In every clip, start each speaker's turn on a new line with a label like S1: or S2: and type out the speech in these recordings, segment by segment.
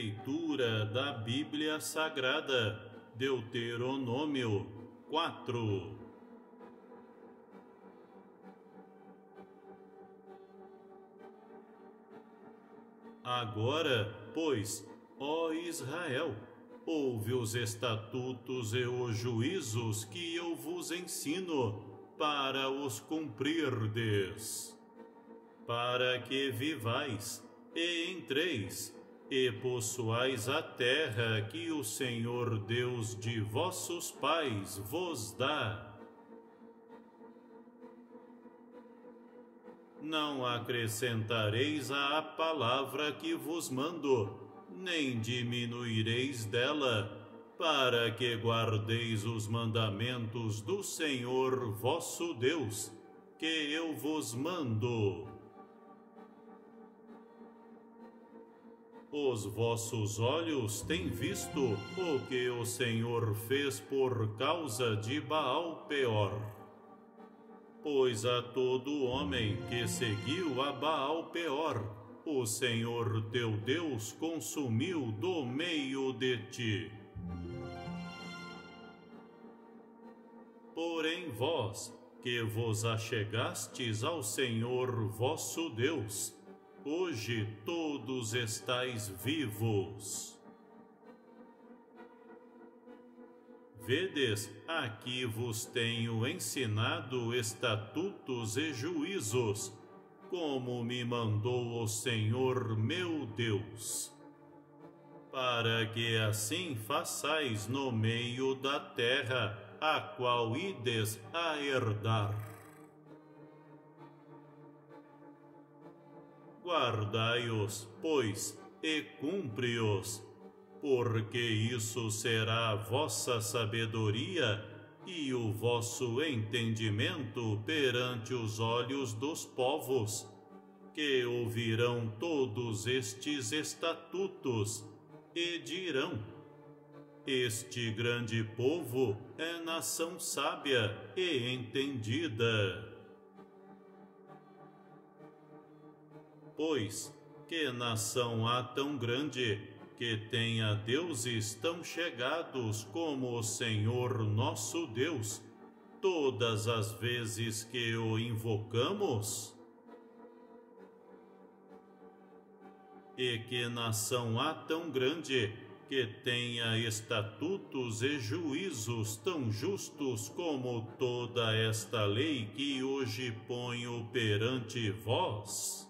S1: Leitura da Bíblia Sagrada, Deuteronômio 4. Agora, pois, ó Israel, ouve os estatutos e os juízos que eu vos ensino, para os cumprirdes, para que vivais e entreis, e possuais a terra que o Senhor Deus de vossos pais vos dá. Não acrescentareis à palavra que vos mando, nem diminuireis dela, para que guardeis os mandamentos do Senhor vosso Deus, que eu vos mando. Os vossos olhos têm visto o que o Senhor fez por causa de Baal-peor. Pois a todo homem que seguiu a Baal-peor, o Senhor teu Deus consumiu do meio de ti. Porém vós, que vos achegastes ao Senhor vosso Deus, hoje todos estáis vivos. Vedes, aqui vos tenho ensinado estatutos e juízos, como me mandou o Senhor meu Deus, para que assim façais no meio da terra, a qual ides a herdar. Guardai-os, pois, e cumpre-os, porque isso será a vossa sabedoria e o vosso entendimento perante os olhos dos povos, que ouvirão todos estes estatutos e dirão: este grande povo é nação sábia e entendida. Pois, que nação há tão grande, que tenha deuses tão chegados como o Senhor nosso Deus, todas as vezes que o invocamos? E que nação há tão grande, que tenha estatutos e juízos tão justos como toda esta lei que hoje ponho perante vós?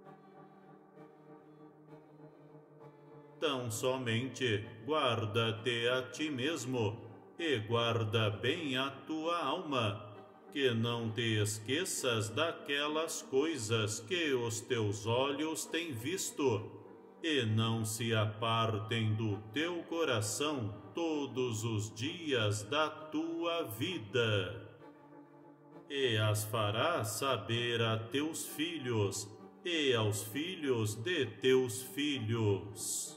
S1: Tão somente guarda-te a ti mesmo, e guarda bem a tua alma, que não te esqueças daquelas coisas que os teus olhos têm visto, e não se apartem do teu coração todos os dias da tua vida. E as farás saber a teus filhos, e aos filhos de teus filhos.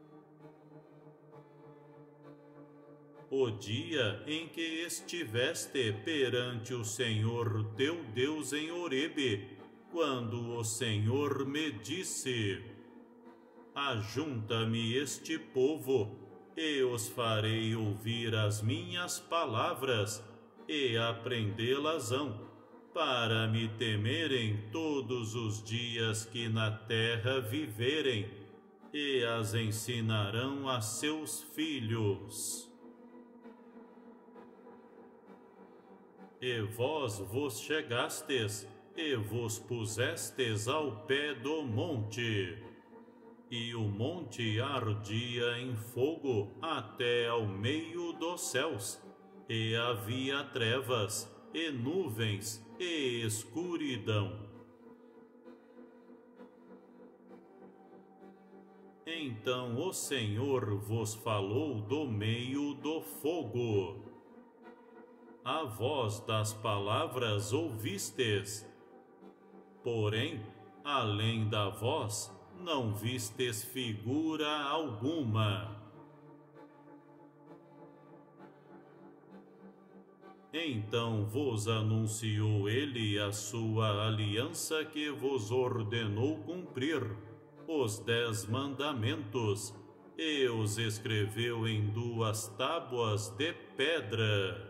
S1: O dia em que estiveste perante o Senhor teu Deus em Horebe, quando o Senhor me disse: ajunta-me este povo, e os farei ouvir as minhas palavras, e aprendê-las-ão, para me temerem todos os dias que na terra viverem, e as ensinarão a seus filhos. E vós vos chegastes, e vos pusestes ao pé do monte. E o monte ardia em fogo até ao meio dos céus, e havia trevas, e nuvens, e escuridão. Então o Senhor vos falou do meio do fogo. A voz das palavras ouvistes, porém, além da voz, não vistes figura alguma. Então vos anunciou ele a sua aliança que vos ordenou cumprir, os 10 mandamentos, e os escreveu em 2 tábuas de pedra.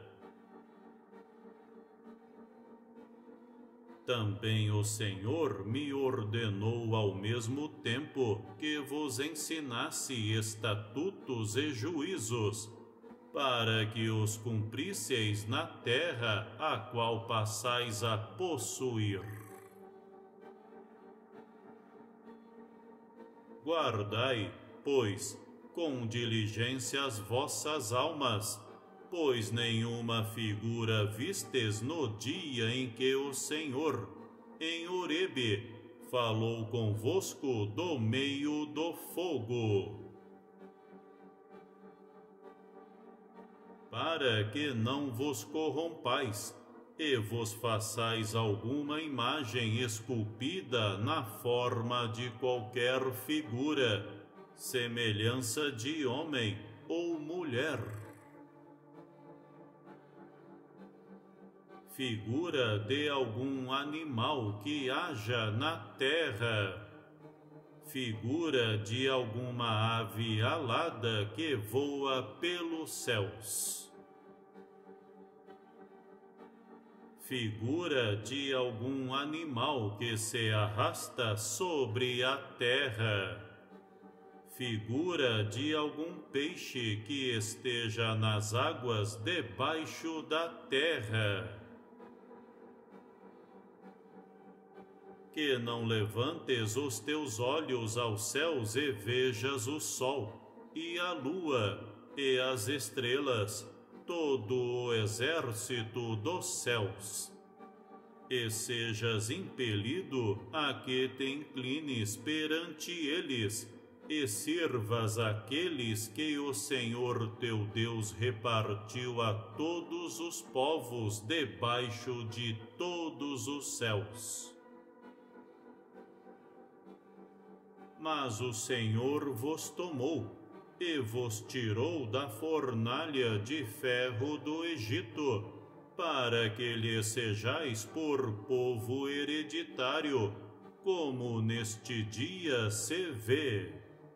S1: Também o Senhor me ordenou ao mesmo tempo que vos ensinasse estatutos e juízos, para que os cumprisseis na terra a qual passais a possuir. Guardai, pois, com diligência as vossas almas, pois nenhuma figura vistes no dia em que o Senhor, em Horebe, falou convosco do meio do fogo. Para que não vos corrompais, e vos façais alguma imagem esculpida na forma de qualquer figura, semelhança de homem ou mulher, figura de algum animal que haja na terra, figura de alguma ave alada que voa pelos céus, figura de algum animal que se arrasta sobre a terra, figura de algum peixe que esteja nas águas debaixo da terra. Que não levantes os teus olhos aos céus e vejas o sol, e a lua, e as estrelas, todo o exército dos céus. E sejas impelido a que te inclines perante eles, e sirvas aqueles que o Senhor teu Deus repartiu a todos os povos debaixo de todos os céus. Mas o Senhor vos tomou e vos tirou da fornalha de ferro do Egito, para que lhe sejais por povo hereditário, como neste dia se vê.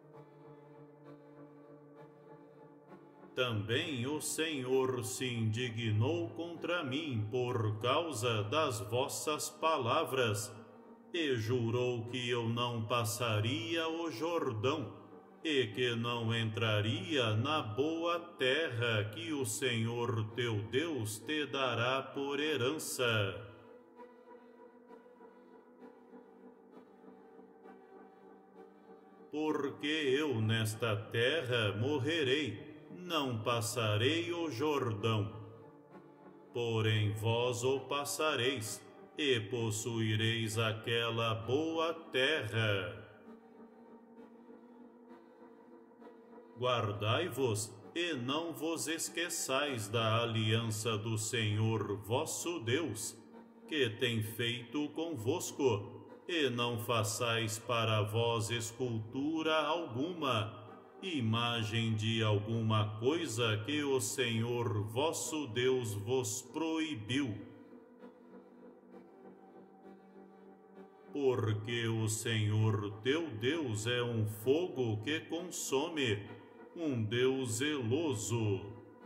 S1: Também o Senhor se indignou contra mim por causa das vossas palavras, e jurou que eu não passaria o Jordão, e que não entraria na boa terra que o Senhor teu Deus te dará por herança. Porque eu nesta terra morrerei, não passarei o Jordão. Porém vós o passareis, e possuireis aquela boa terra. Guardai-vos e não vos esqueçais da aliança do Senhor vosso Deus, que tem feito convosco, e não façais para vós escultura alguma, imagem de alguma coisa que o Senhor vosso Deus vos proibiu. Porque o Senhor teu Deus é um fogo que consome, um Deus zeloso.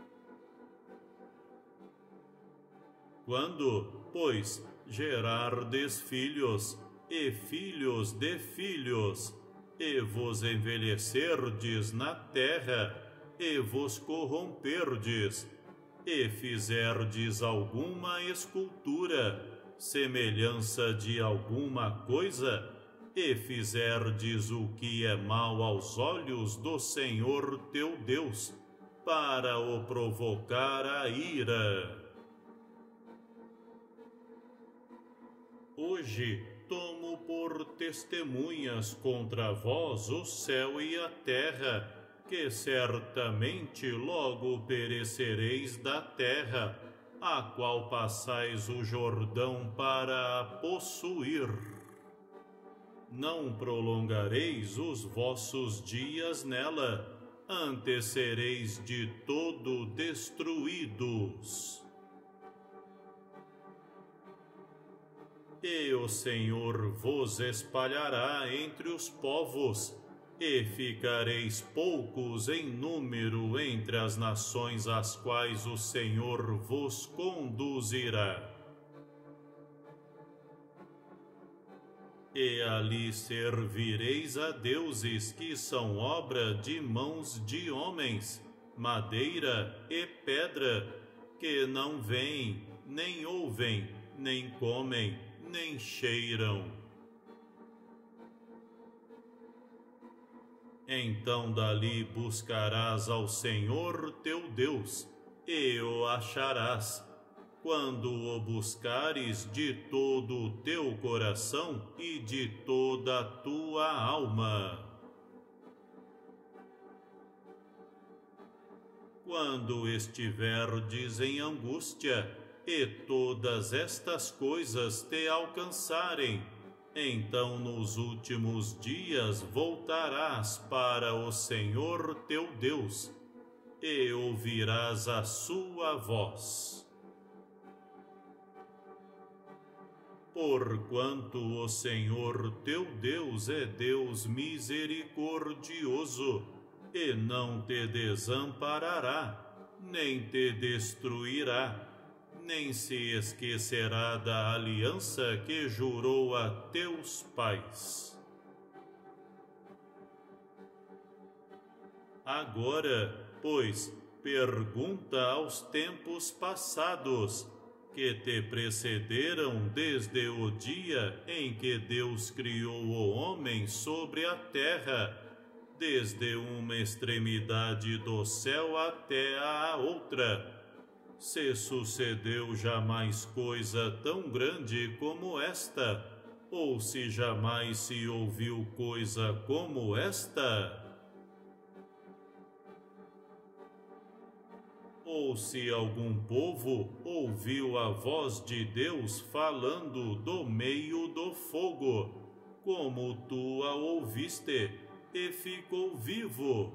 S1: Quando, pois, gerardes filhos, e filhos de filhos, e vos envelhecerdes na terra, e vos corromperdes, e fizerdes alguma escultura, semelhança de alguma coisa, e fizerdes o que é mal aos olhos do Senhor teu Deus, para o provocar a ira. Hoje tomo por testemunhas contra vós o céu e a terra, que certamente logo perecereis da terra, a qual passais o Jordão para a possuir. Não prolongareis os vossos dias nela, antes sereis de todo destruídos. E o Senhor vos espalhará entre os povos, e ficareis poucos em número entre as nações às quais o Senhor vos conduzirá. E ali servireis a deuses que são obra de mãos de homens, madeira e pedra, que não veem, nem ouvem, nem comem, nem cheiram. Então dali buscarás ao Senhor teu Deus, e o acharás, quando o buscares de todo o teu coração e de toda a tua alma. Quando estiverdes em angústia, e todas estas coisas te alcançarem, então nos últimos dias voltarás para o Senhor teu Deus, e ouvirás a sua voz. Porquanto o Senhor teu Deus é Deus misericordioso, e não te desamparará, nem te destruirá, nem se esquecerá da aliança que jurou a teus pais. Agora, pois, pergunta aos tempos passados, que te precederam desde o dia em que Deus criou o homem sobre a terra, desde uma extremidade do céu até a outra. Se sucedeu jamais coisa tão grande como esta, ou se jamais se ouviu coisa como esta? Ou se algum povo ouviu a voz de Deus falando do meio do fogo, como tu a ouviste, e ficou vivo?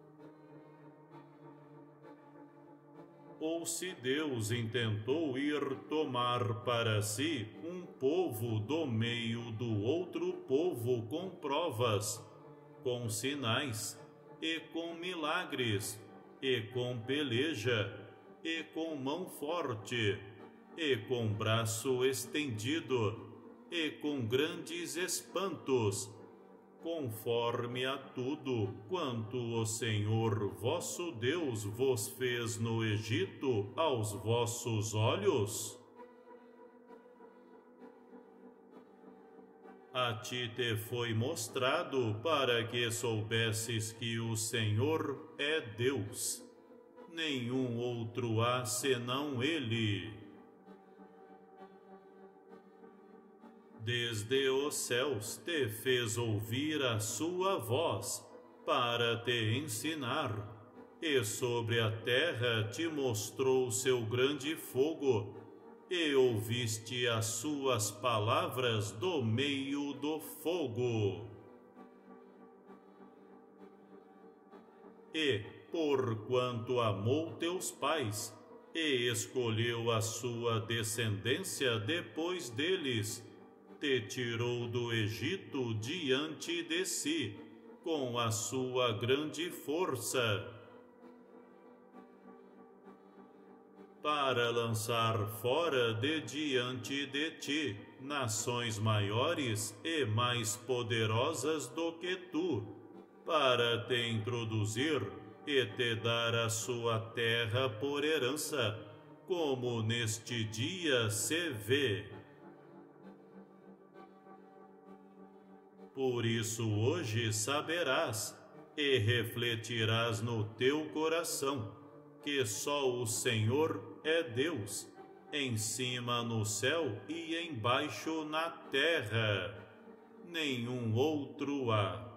S1: Ou se Deus intentou ir tomar para si um povo do meio do outro povo com provas, com sinais, e com milagres, e com peleja, e com mão forte, e com braço estendido, e com grandes espantos, conforme a tudo quanto o Senhor vosso Deus vos fez no Egito aos vossos olhos? A ti te foi mostrado para que soubesses que o Senhor é Deus. Nenhum outro há senão Ele. Desde os céus te fez ouvir a sua voz, para te ensinar, e sobre a terra te mostrou seu grande fogo, e ouviste as suas palavras do meio do fogo. E, porquanto amou teus pais, e escolheu a sua descendência depois deles, te tirou do Egito diante de si, com a sua grande força, para lançar fora de diante de ti nações maiores e mais poderosas do que tu, para te introduzir e te dar a sua terra por herança, como neste dia se vê. Por isso hoje saberás e refletirás no teu coração que só o Senhor é Deus, em cima no céu e embaixo na terra. Nenhum outro há.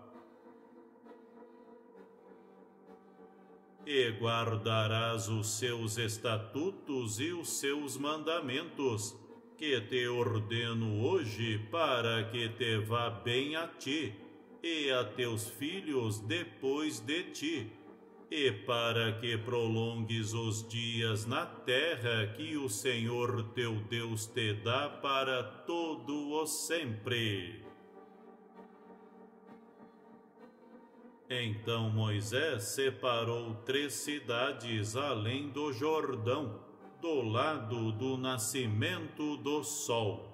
S1: E guardarás os seus estatutos e os seus mandamentos, que te ordeno hoje para que te vá bem a ti e a teus filhos depois de ti, e para que prolongues os dias na terra que o Senhor teu Deus te dá para todo o sempre. Então Moisés separou 3 cidades além do Jordão, do lado do nascimento do sol,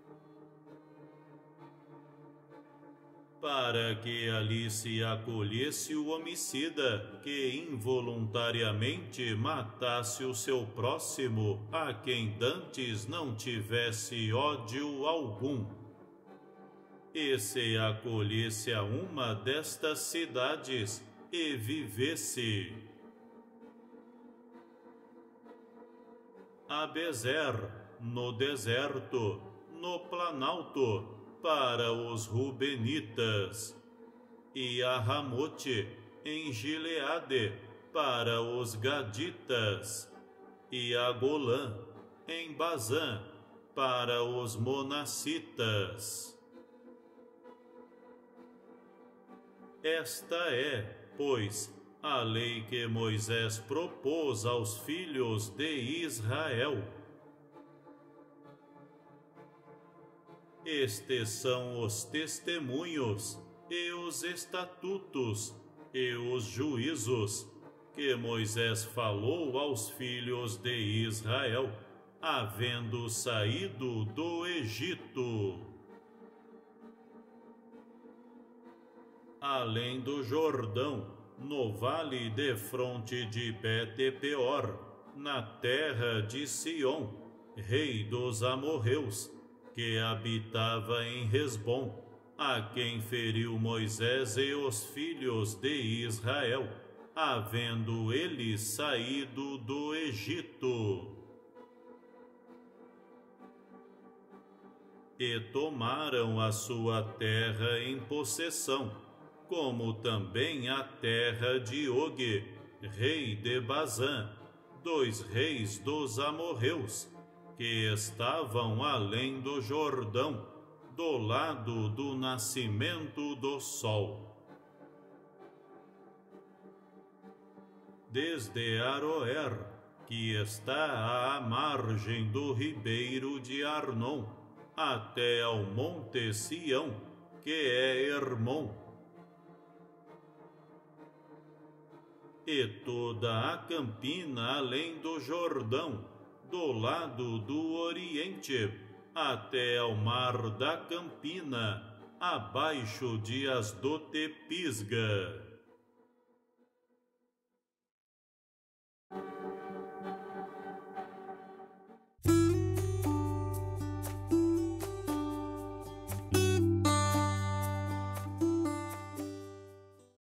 S1: para que ali se acolhesse o homicida que involuntariamente matasse o seu próximo, a quem dantes não tivesse ódio algum, e se acolhesse a uma destas cidades e vivesse. A Bezer, no deserto, no planalto, para os Rubenitas, e a Ramote, em Gileade, para os Gaditas, e a Golã, em Bazã, para os Monassitas. Esta é, pois, a lei que Moisés propôs aos filhos de Israel. Estes são os testemunhos, e os estatutos, e os juízos, que Moisés falou aos filhos de Israel, havendo saído do Egito. Além do Jordão, no vale defronte de Bet-peor, na terra de Sion, rei dos amorreus, que habitava em Hesbom, a quem feriu Moisés e os filhos de Israel, havendo eles saído do Egito. E tomaram a sua terra em possessão, como também a terra de Og, rei de Bazã, 2 reis dos amorreus, que estavam além do Jordão, do lado do nascimento do sol. Desde Aroer, que está à margem do ribeiro de Arnon, até ao monte Sião, que é Hermon, e toda a campina além do Jordão, do lado do oriente, até ao mar da Campina, abaixo de Asdote-Pisga.